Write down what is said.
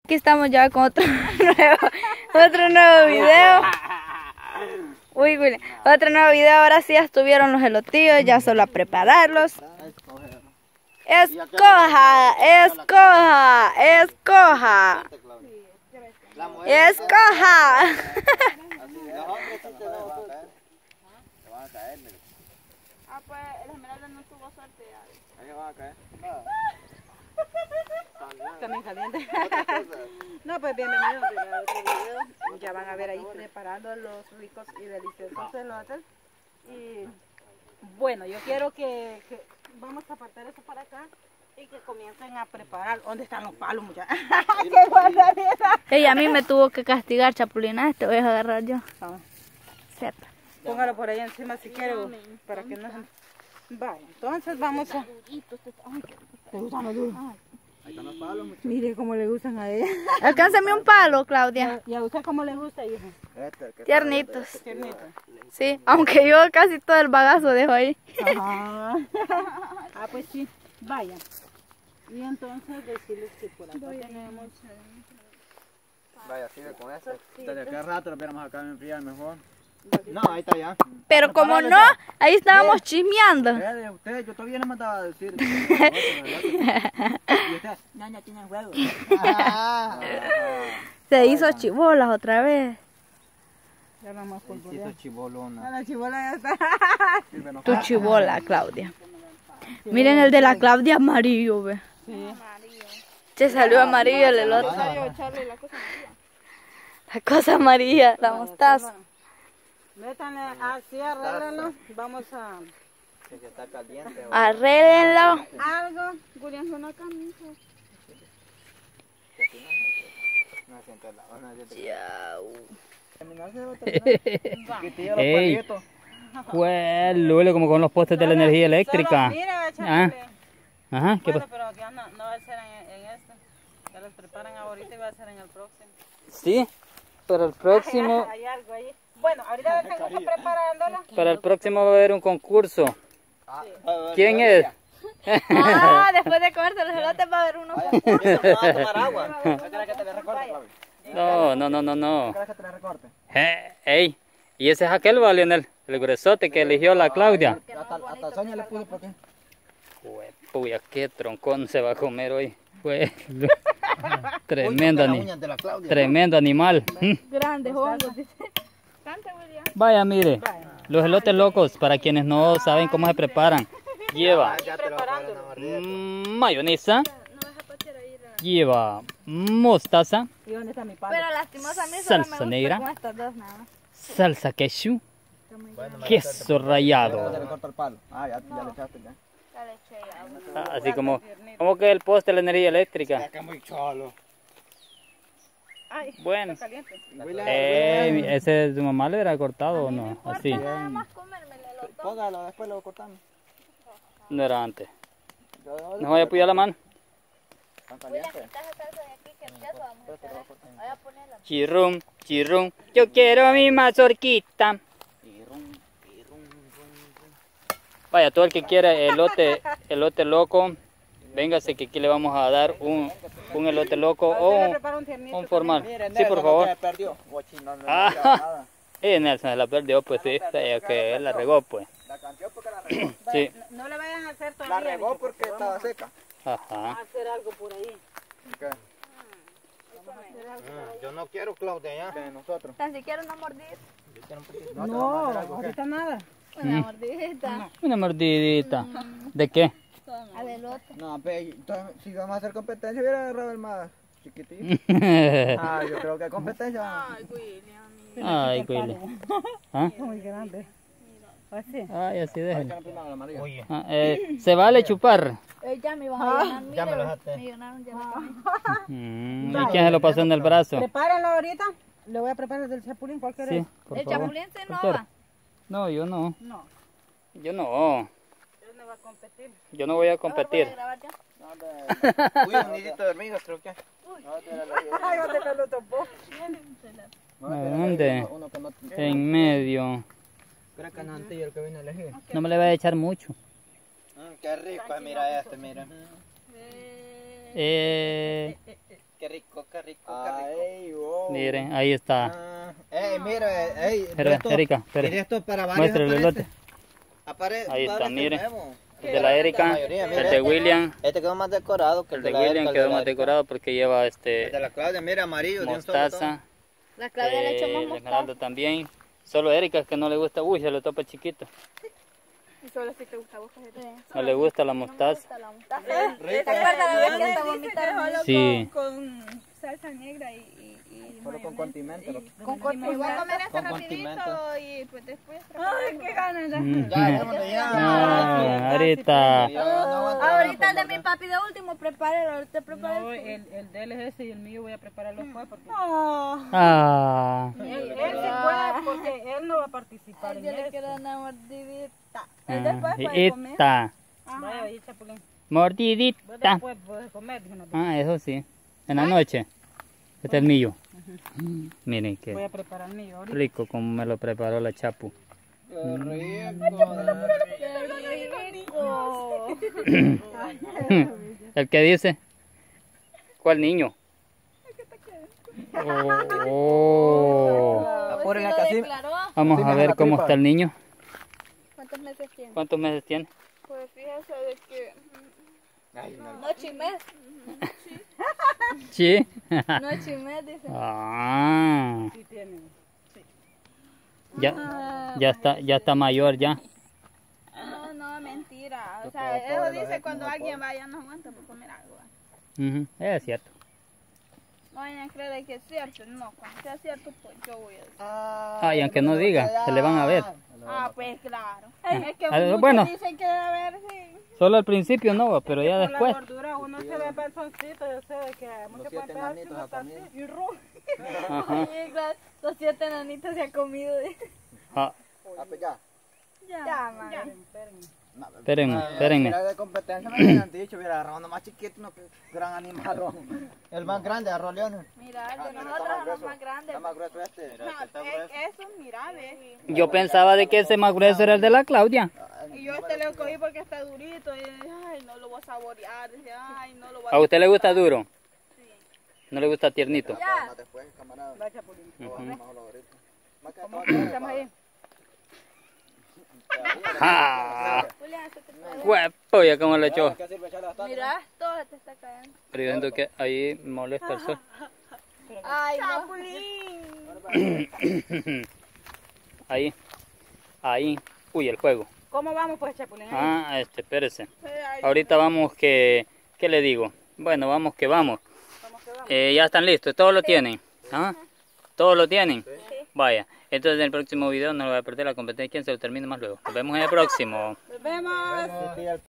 Aquí estamos ya con otro nuevo video. Uy, William. Otro nuevo video. Ahora sí ya estuvieron los elotillos, ya solo a prepararlos. Escoja, escoja, escoja. Escoja. Ah, pues el Esmeralda no tuvo suerte. Ahí van a caer. También caliente. No, pues bienvenidos a otro video. Ya van a ver ahí preparando los ricos y deliciosos elotes. Y bueno, yo quiero que vamos a apartar eso para acá y que comiencen a preparar. ¿Dónde están los palos, muchachos? ¡Qué barbaridad! Ella a mí me tuvo que castigar, Chapulina. Te voy a agarrar yo. Sepa. Póngalo por ahí encima si quiere, para que no... Vaya, entonces vamos a... ¿Te gustan los duros? Ahí están los palos, muchachos. Mire cómo le gustan a ella. Alcánzame un palo, Claudia. ¿Y a usted cómo le gusta, hijo? Tiernitos. Tiernito. Sí, aunque yo casi todo el bagazo dejo ahí. Ajá. Ah, pues sí, vaya. Y entonces decirles que por acá tenemos... Vaya, sigue con eso. Desde acá rato lo viéramos acá en enfriar mejor. No, ahí está ya. Pero como no, ahí estábamos chismeando. Usted, yo todavía no me andaba a decir. Y usted, ñaña, tiene huevo. Se hizo chibolas otra vez. Ya vamos por Se hizo chibolona. la chibola ya está. Tu chibola, Claudia. Miren el de la Claudia amarillo, ve. Sí. Se salió amarillo el elote. La cosa amarilla, la mostaza. Métanle así, arréglenlo. Vamos a... Que ya está caliente. Arréglenlo. Algo. Julián, una camisa. No siente la onda. Ey, pues Lule, como con los postes de la energía eléctrica. Mira, Ah. Ajá, ¿qué bueno, pasa? pero aquí no va a ser en este. Ya los preparan ahorita y va a ser en el próximo. Sí, para el próximo, Hay algo ahí. Bueno, ahorita tengo que preparándola. para el próximo va a haber un concurso. ¿Quién es? Ah, después de comerse los elotes va a haber uno. ¿Vas a tomar agua? ¿Qué querés que te le recorte, Claudia? No. ¿Qué querés que te le recorte? Ey, y ese es aquel, va, Leonel, el gruesote que eligió la Claudia. Hasta Sonia le puso por qué. Puya, qué troncón se va a comer hoy. Fue tremendo, tremendo animal. Grandes hongos, dice. Canta, William. Vaya, mire, los elotes locos, para quienes no saben cómo se preparan, lleva mayonesa, lleva mostaza, ¿Y dónde está mi palo? Pero lastimosamente Salsa solo me gusta negra. con estas dos nada más. salsa ketchup, queso rallado. Te le corto el palo. Ya le echaste ya. Ya le eché agua. Así como que el poste de la energía eléctrica. Acá muy cholo. Ay, Bueno, está caliente. ese su mamá le hubiera cortado o no, así. Nada más comérmelo los dos. Póngalo, después lo cortamos. No era antes. No voy a apoyar la mano. Están calientes. Quitas esa salsa de aquí que el queso vamos a echar. Voy a ponerla. Chirrum, chirrum, yo quiero mi mazorquita. Vaya, todo el que quiera elote loco, véngase que aquí le vamos a dar un elote loco o un formal. Sí, por favor. Nelson se la perdió, pues sí, que él la regó, pues. La cambió porque la regó. Sí. No le vayan a hacer La todavía. regó porque estaba seca. Ajá. hacer algo por ahí. ¿Qué? Yo no quiero Claudia ya. De nosotros. Tan siquiera una mordida. No, ahorita nada. Una mordidita. Una mordidita. ¿De qué? Al elote. No, pero si vamos a hacer competencia hubiera agarrado el más chiquitito. Yo creo que hay competencia. Ay, Willy. ¿Ah? Muy grande. Así. Ay, así déjenlo. Oye. ¿Se vale chupar? Ya me iban a llenar. Ya me lo Mira, dejaste. me llenaron ya la camisa. ¿Y quién se lo pasó en el brazo? Prepárenlo ahorita. Le voy a preparar del chapulín, ¿cuál querés? Sí, por El favor. chapulín se no ¿Cuál va. No, yo no. No, Yo no. él no va a competir. Yo no voy a Voy competir. a grabar ya. Uy, un nidito de hormigas creo que. Ay, ¿dónde me lo topó? ¿Dónde? Uno que no. En medio. Creo que no es el que vino a elegir. No me le voy a echar mucho. Qué rico, mira este, mira. Qué rico, qué rico, qué rico. Miren, ahí está. Mira, Espera, Erika, espera. esto para varios Muestra el elote. Ahí está, miren. El de la Erika, el de William. Este quedó más decorado que El de William quedó más decorado porque lleva El de la Claudia, mira, amarillo, de un solo tono. mostaza. La Claudia le echó más El mostaza. Esmeralda también. Solo Erika es que no le gusta, uy, se lo topa chiquito. Y solo si te gusta vos. No le gusta la mostaza. La mostaza. ¿Te acuerdas la vez que hasta vomitaron? Sí. Con salsa negra y Solo con condimento. Con Voy a comer esto Con rapidito condimento. y pues después... ¡Ay, qué ganas! No, ahorita. Ahorita el de mi papi de último, prepárelo, ahorita prepárelo. No, el de él es ese y el mío voy a prepararlo después porque... Ah. Él sí puede porque él no va a participar en Yo le eso. quiero una mordidita. Él después puede comer. Esta. Vaya, ahí, Chapulín. Vos Mordidita. después puedes comer. Dijo, no, Ah, eso sí. En la noche. Este es el mío. Miren voy qué a preparar el mío ahorita. rico como me lo preparó la Chapu. El que dice, ¿cuál niño? Oh. Apúrenle, Lo casi. declaró. Vamos a ver cómo está el niño. ¿Cuántos meses tiene? ¿Cuántos meses tiene? Pues fíjese de que... Noche y mes. Sí. Noche y mes, dice. Ah, Sí tiene. ya está mayor ya. No, no, mentira. O sea, eso dice cuando alguien vaya no aguanta por comer algo. Ujú, es cierto. No vayan a creer que es cierto. No, cuando sea cierto, pues yo voy a decir. Ah, y aunque no diga, se le van a ver. Ah, pues claro. Es que bueno. bueno, dicen que a ver si... Solo al principio no, pero ya Por después. la gordura uno se ve panzoncito, yo sé de que muchos pueden pegar sin estar así y rojo. Ajá. Sí, claro, los 7 enanitos se ha comido. Ah, Ya, madre. espérenme. Mira, de competencia me habían dicho, mira, agarrado uno más chiquito, no que gran animal. El más grande, arroz león. Mira, el de nosotros es los más grandes. Está más grueso este. Eso es mirable. Yo pensaba de que ese más grueso era el de la Claudia. Y yo este lo cogí porque está durito y ay, no lo voy a saborear. Dije, ay, no lo voy ¿A usted le gusta duro? ¿No le gusta tiernito? Más después, camarada. a Chapulín. ¿Cómo Estamos ahí. ¡Ja! Julián, se te puede. ¡Huepo! Ya como lo echó. Mira, todo te está cayendo. Pero yo siento que ahí molesta el sol. Ay, no. Chapulín. Ahí. Uy, el juego. ¿Cómo vamos pues, Chapulín? Ah, espérese. Ahorita vamos que... ¿Qué le digo? Bueno, vamos que vamos. Ya están listos, todos lo tienen. ¿Ah? ¿Todos lo tienen? Vaya. Entonces en el próximo video no lo voy a perder la competencia. ¿Quién se lo termine más luego? Nos vemos en el próximo. Nos vemos.